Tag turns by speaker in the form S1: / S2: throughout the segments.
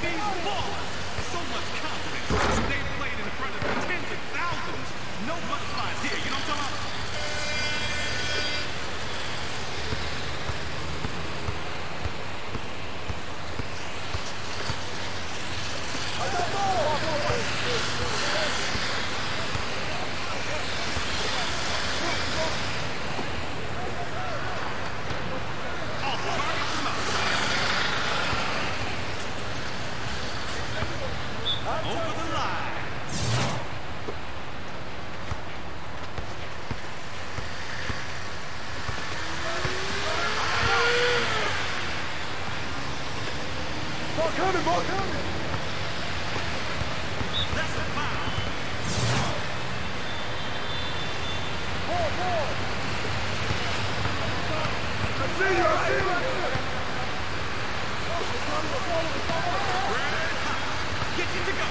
S1: These ballers, so much confidence. They played in front of tens of thousands. No butterflies here, you know what I'm talking about?
S2: Ball coming!
S1: That's a foul.
S2: Ball! I see you!
S1: Red hot. Get you to go.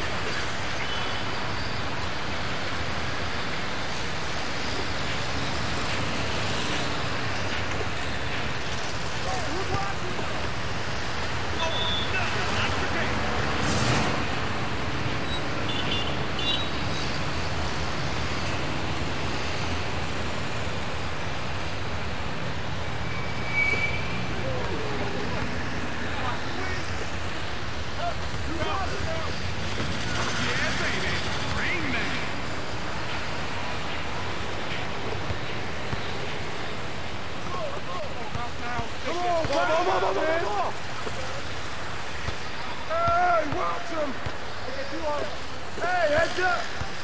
S2: Hey, watch him! Hey, heads up!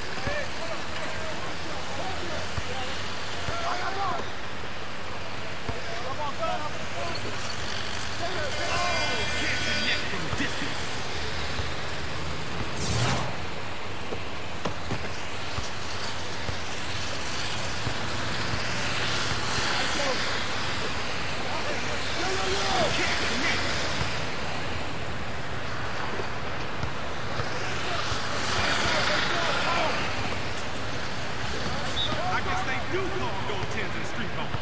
S1: Can't connect from distance. I guess they do call gold tens and street ball.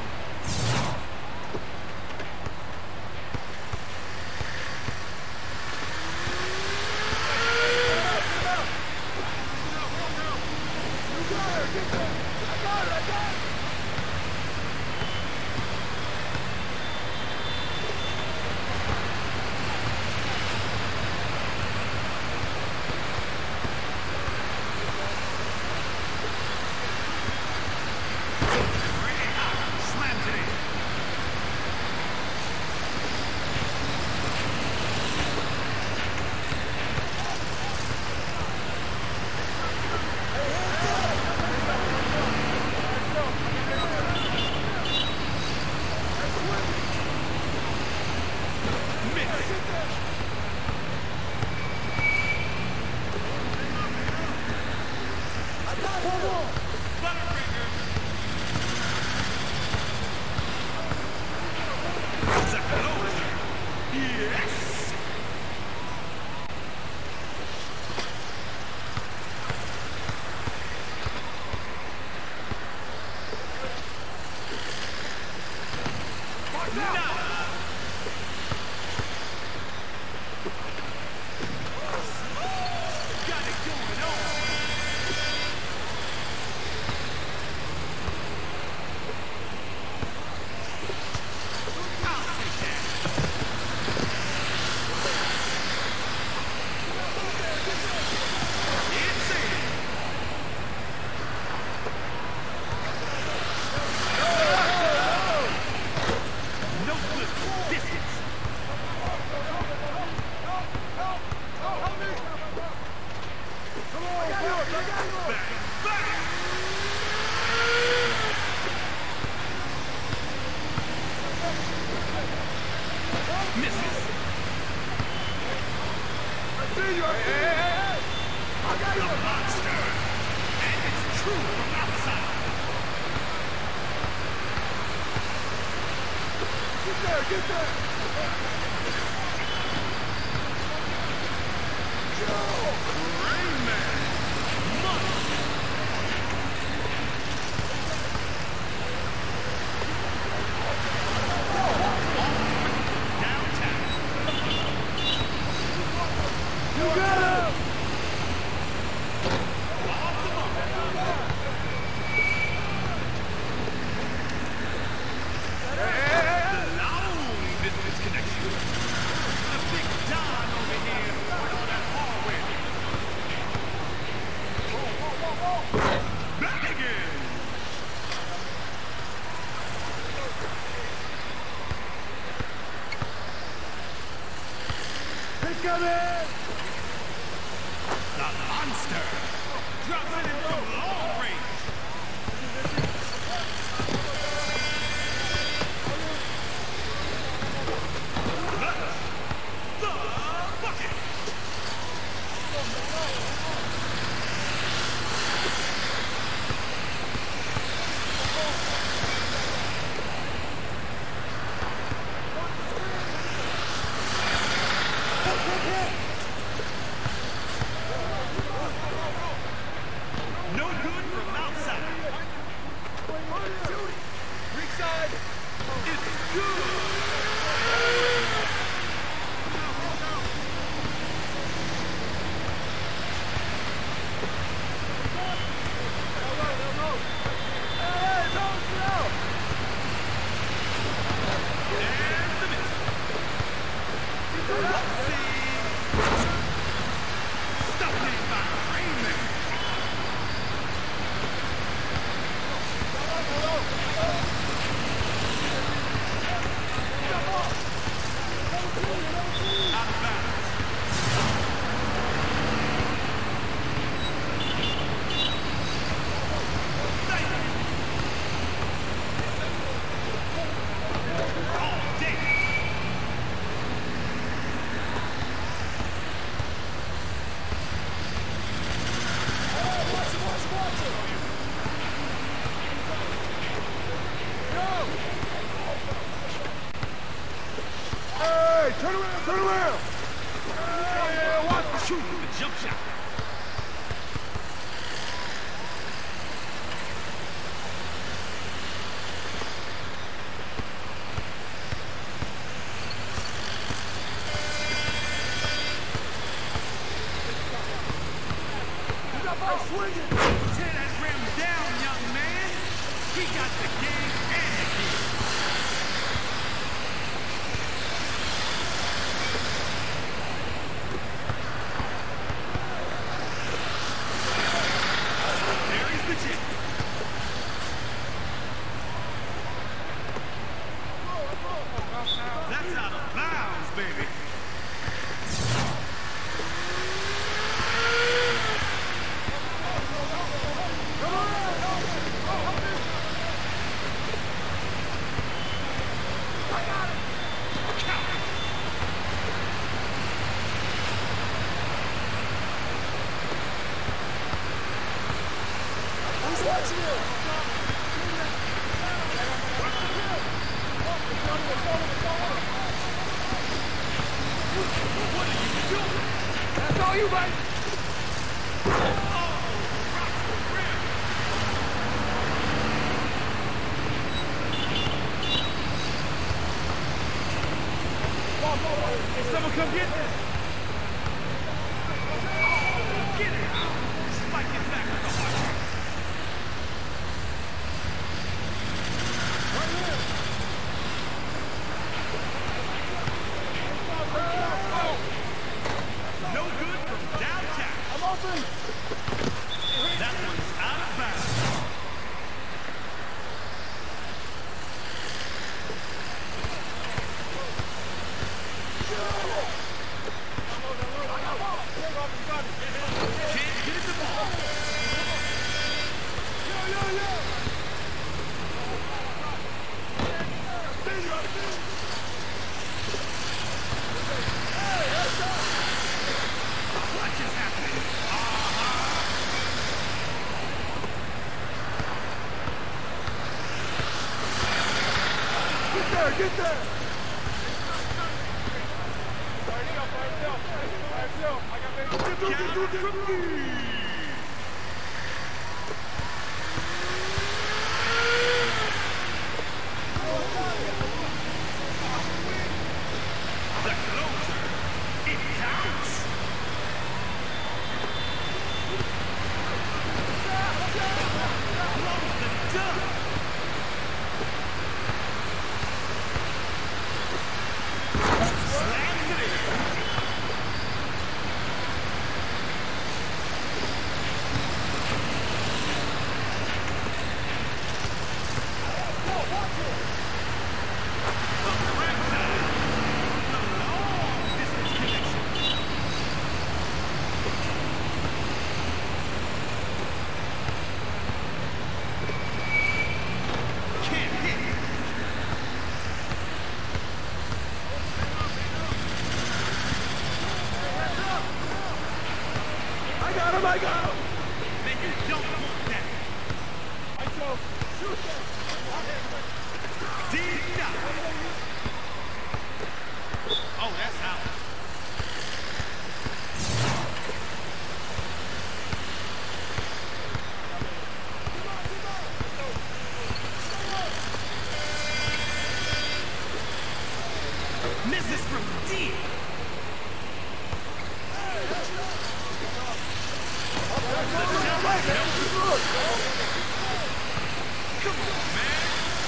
S1: Yes! Got it going on! I'll take that! No good from distance. Back, back. Misses. The monster. And it's true from outside.
S2: Get there!
S1: Rain Man. Money. Downtown. The monster drops it in from long range. The bucket. No good from outside.
S2: Weak side.
S1: It's good.
S2: Hey, no, no.
S1: And the miss. Stuffed in by Raymond. Out of bounds. Thank you. All day.
S2: Hey, turn around, turn around. Hey, watch.
S1: Shoot with the jump shot.
S2: Swinging.
S1: Tear that rim down, young man. He got the game and the gear. There is the chip. That's out of bounds, baby.
S2: Who's watching you?
S1: What are you doing?
S2: That's all you, mate.
S1: Rocks the rim.
S2: Hey, someone come get this.
S1: Get it out. Spike it back with the heart. No good from downtown.
S2: I'm open.
S1: That one's out of bounds. Can't get it to ball. Clutch is happening.
S2: Get there, get there.
S1: Counter from me. The closer. It counts. Blows the dub. Slams it in.
S2: I got him, I got him!
S1: Then you don't want that.
S2: I go. Shoot them!
S1: Deep down. Oh, that's out. Misses from deep. Come on, man.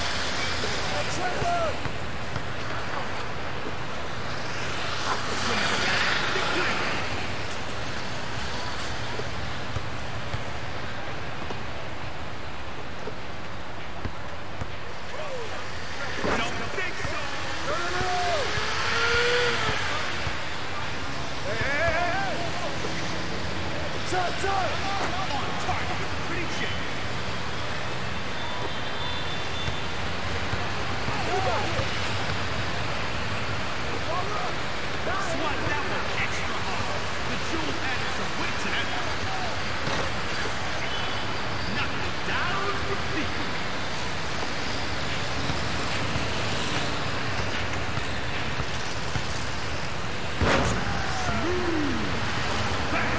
S1: Don't think so.
S2: Shot!
S1: On target with a pretty chick. Swat that one extra hard. The Jules added some weight to that. Knocking it down from deep. Smooth. Bang.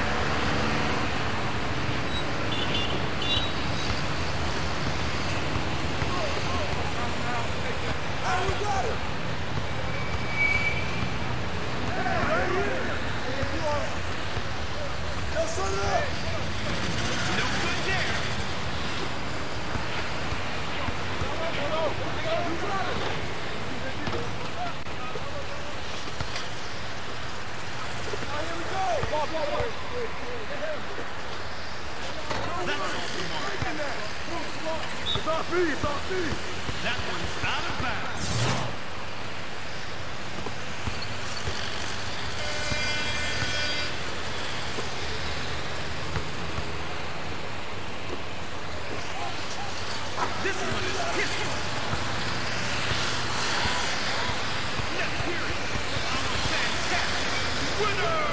S2: Oh, we got him! Yes, sir!
S1: No good there.
S2: Here we go!
S1: That's off the mark.
S2: It's off me, it's off me!
S1: That one's out of bounds. This one is history. Let's hear it. I'm a fantastic winner.